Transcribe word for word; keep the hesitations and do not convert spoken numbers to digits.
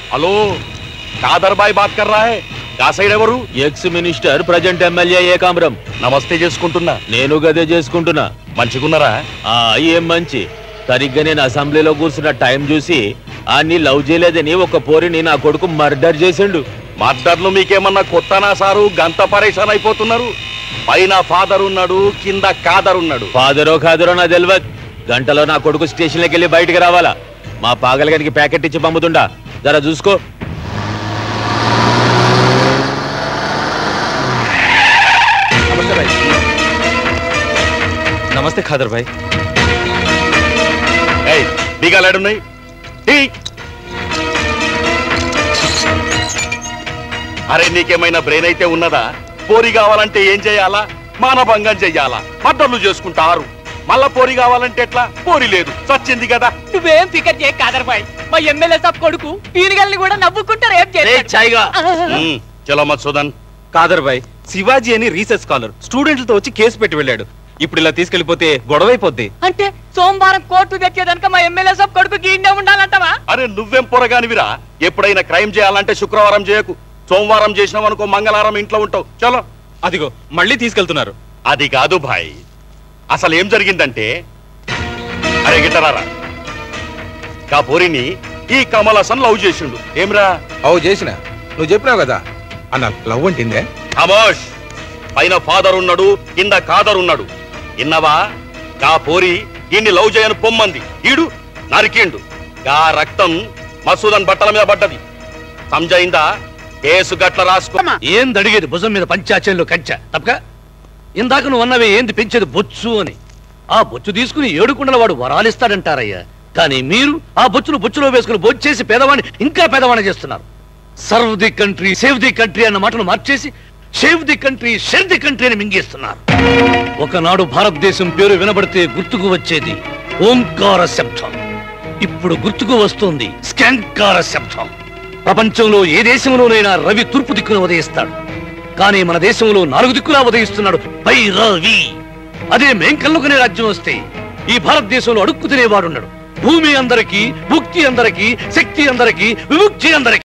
hello Khadar bye bath కర్ రా high కా సైడ్ ఎవరు ex minister present MLA Ekambaram నమస్తే చేసుకుంటున్నా నేను గదే చేసుకుంటున్నా మంచిగున్నారా ఆ ఏం మంచి సరిగ్గా నేను అసెంబ్లీలో కూర్చున్న టైం చూసి అన్ని లవ్ చేయలేదని ఒక పోరిని నా కొడుకు మర్డర్ చేసిండు మర్డర్లు మీకేమన్నా కొత్తనా సారు గంత పరేషాన్ అయిపోతున్నారు పైన ఫాదర్ ఉన్నాడు కింద కాదర్ ఉన్నాడు ఫాదరో ఖాదరో నా తెలియదు గంటలో నా కొడుకు స్టేషన్లోకి వెళ్ళి బయటికి రావాలా మా పాగలగానికి ప్యాకెట్ ఇచ్చి పంపుతుండా జరా చూసుకో నమస్తే భాయ్ నమస్తే ఖాదర్ భాయ్ ఏయ్ బీగాలేడున్నాయి అరే నీకేమైనా బ్రెయిన్ అయితే ఉన్నదా పోరి కావాలంటే ఏం చేయాలా మానభంగం చెయ్యాలా మర్డర్లు చేసుకుంటారు మళ్ళా పోరి కావాలంటే ఎట్లా పోరి లేదు చచ్చింది కదా నువ్వేం ఫికర్ చేయ కాదర్ భాయ్ మా ఎమ్మెల్యే సాబ్ కొడుకు పీనుగల్ని కూడా నవ్వుకుంటారు ఏం చేస్తాడు చలో మధుసూదన్ ఖాదర్ భాయ్ శివాజీ అని రీసెర్చ్ స్కాలర్ స్టూడెంట్లతో వచ్చి కేసు పెట్టి వెళ్ళాడు ఇప్పుడు ఇలా తీసుకెళ్లిపోతే గొడవైపోద్ది అంటే సోమవారం కోర్టు తెచ్చేదనక మా ఎమ్మెల్యే సాబ్ కొడుకు గీండే ఉండాలంటవా అరే నువ్వేం పొరగానివిరా ఎప్పుడైనా క్రైమ్ చేయాలంటే శుక్రవారం చేయకు సోమవారం చేసినావు అనుకో మంగళవారం ఇంట్లో ఉంటావు చలో అదిగో మళ్ళీ తీసుకెళ్తున్నారు అది కాదు భాయ్ అసలు ఏం జరిగిందంటే అరే గిట్టరారా కా పోరిని ఈ కమల్ హసన్ లవ్ చేసిండు ఏమ్రా అవు చేసిన నువ్వు చెప్పినావు కదా అన్న లవ్ అంటిందే ఖమోష్ పైన ఫాదర్ ఉన్నాడు కింద కాదర్ ఉన్నాడు ఇన్నవా కా పోరి ఈయన్ని లవ్ చేయను పొమ్మంది ఈడు నరికిండు గా రక్తం మసూదన్ బట్టల మీద పడ్డది సంజయిందా కేసు గట్ల రాసుకో ఏంది అడిగేది భుజం మీద పంచాచంలో కంచ తప్పక ఇందాక నువ్వు అన్నవే ఏంది పెంచేది బొచ్చు అని ఆ బొచ్చు తీసుకుని ఏడుకుండల వాడు వరాలిస్తాడంటారయ్యా కానీ మీరు ఆ బొచ్చును బొచ్చులో వేసుకుని బొచ్చేసి పేదవాడిని ఇంకా పేదవాడిని చేస్తున్నారు serve the country save the country అన్న మాటను మార్చేసి save the country share the country అని మింగేస్తున్నారు ఒకనాడు భారతదేశం పేరు వినబడితే గుర్తుకు వచ్చేది ఓంకార శబ్దం ఇప్పుడు గుర్తుకు వస్తుంది స్కాంకార శబ్దం ప్రపంచంలో ఏ దేశంలోనైనా రవి తూర్పు దిక్కున ఉదయిస్తాడు కానీ మన దేశంలో నాలుగు దిక్కులా ఉదయిస్తున్నాడు పై రవి అదే మేం కల్లుకునే రాజ్యం వస్తే ఈ భారతదేశంలో అడుక్కు తినేవాడున్నాడు భూమి అందరికీ భుక్తి అందరికీ శక్తి అందరికీ విముక్తి అందరికీ